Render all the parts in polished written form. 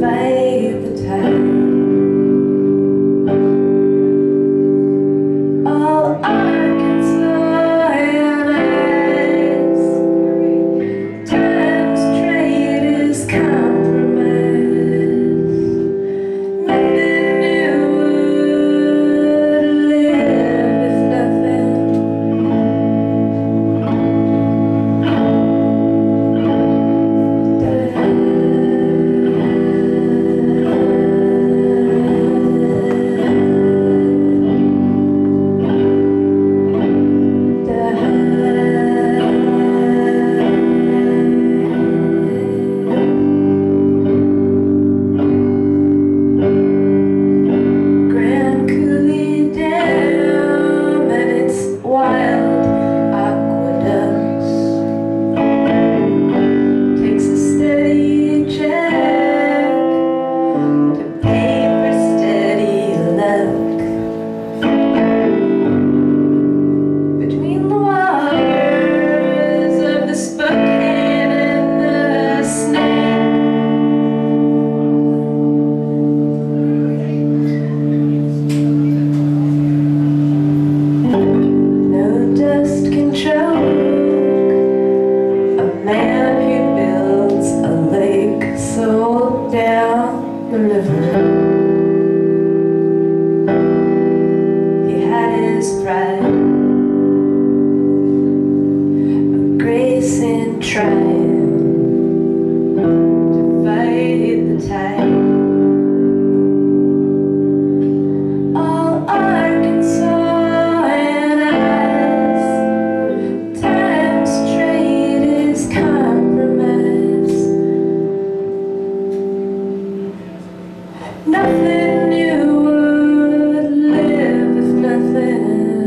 fight the tide. All Arkansas and ice. Time's trade is compromise. Nothing new would live if nothing. Grand Coulee Dam and its wild aqueducts takes a steady check to pay for steady luck. Between the waters of the Spokane and the Snake, no dust can choke a man who builds a lake so down the river. He had his pride, a grace in trying to fight the tide. All Arkansas and ice. Time's trade is compromise. Nothing new would live if nothing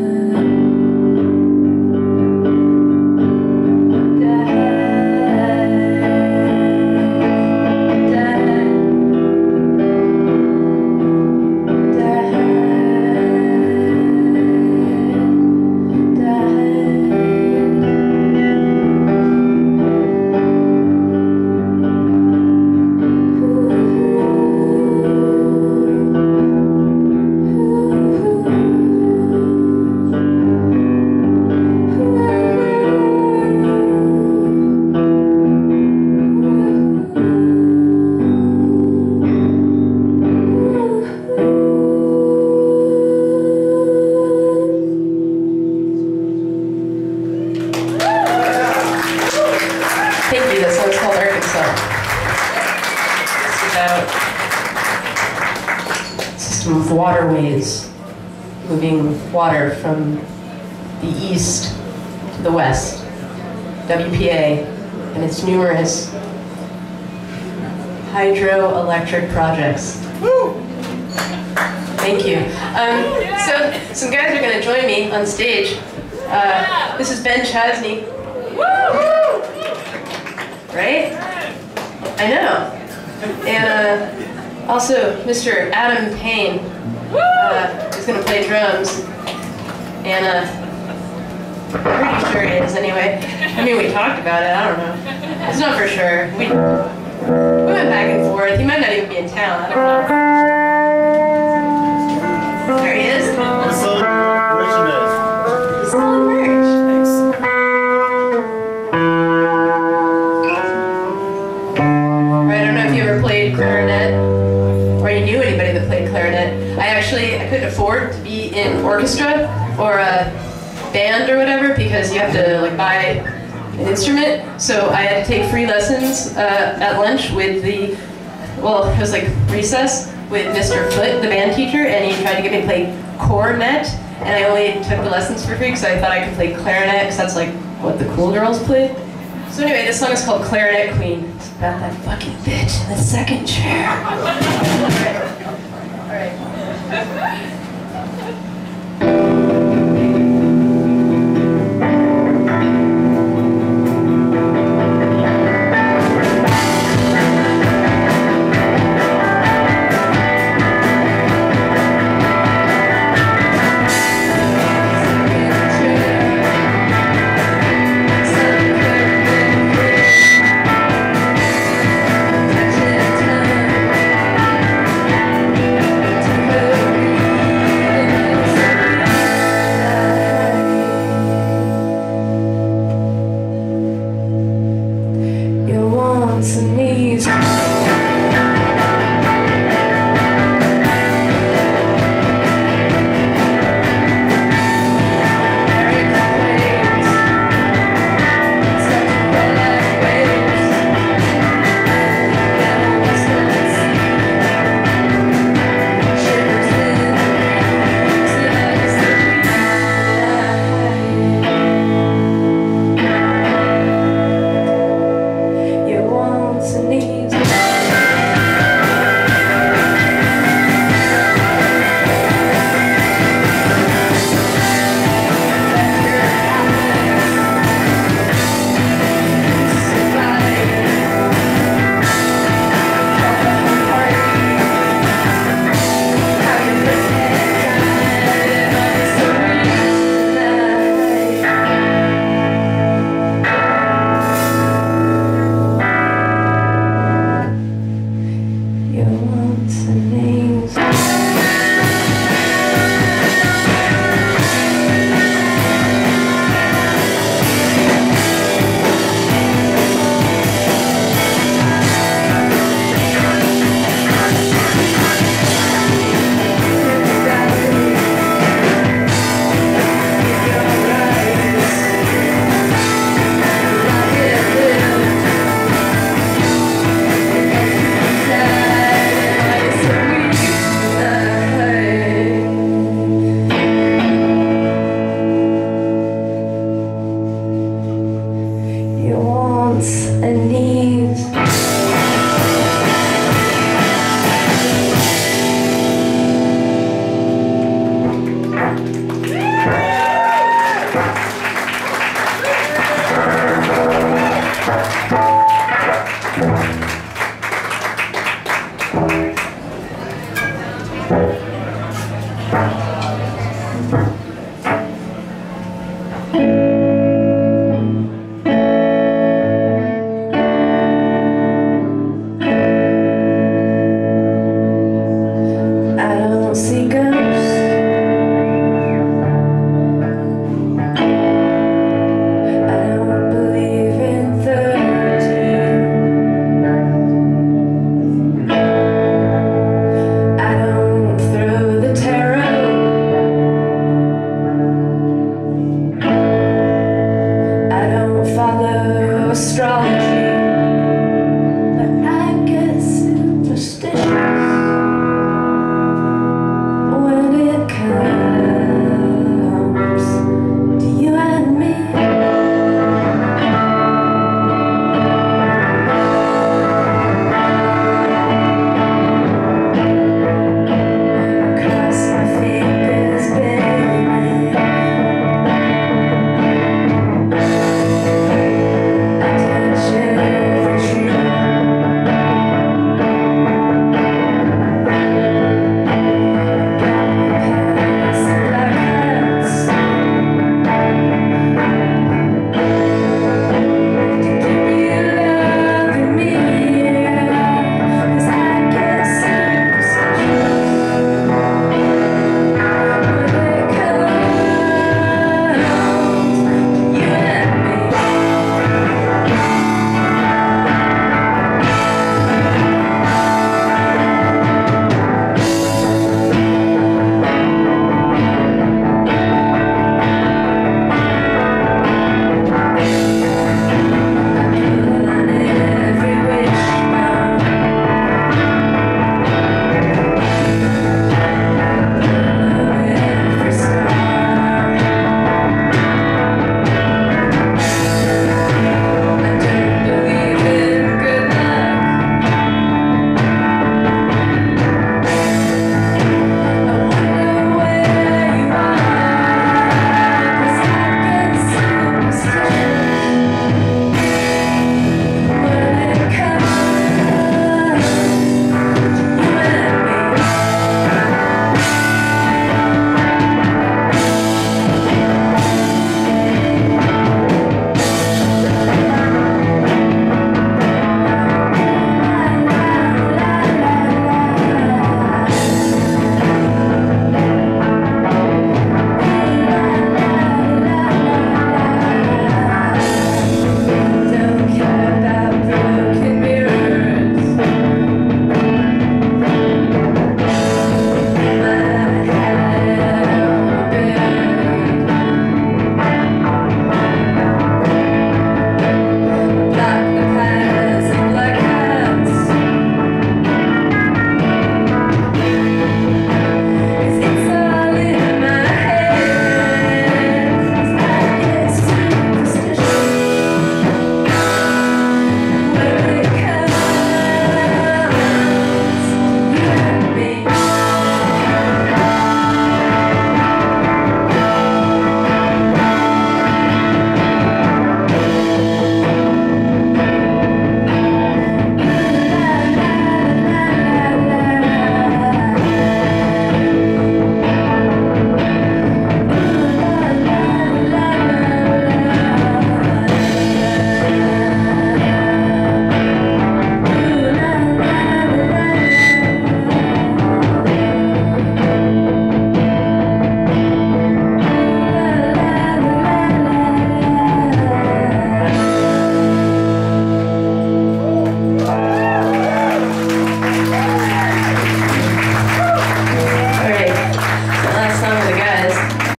Thank you. That song's called Arkansas. It's about a system of waterways moving water from the east to the west, WPA, and its numerous hydroelectric projects. Thank you. So some guys are going to join me on stage. This is Ben Chasney. Right? I know. And also Mr. Adam Payne is going to play drums. And I'm pretty sure he is anyway. I mean, we talked about it. I don't know. It's not for sure. We went back and forth. He might not even be in town. I don't know. There he is. He's still in merch. He's still in merch. I don't know if you ever played clarinet or you knew anybody that played clarinet. I couldn't afford to be in orchestra or a band or whatever because you have to like buy an instrument. So I had to take free lessons at lunch with it was like recess with Mr. Foote, the band teacher, and he tried to get me to play cornet, and I only took the lessons for free because I thought I could play clarinet because that's like what the cool girls played. So anyway, this song is called Clarinet Queen. It's about that fucking bitch in the second chair. All right.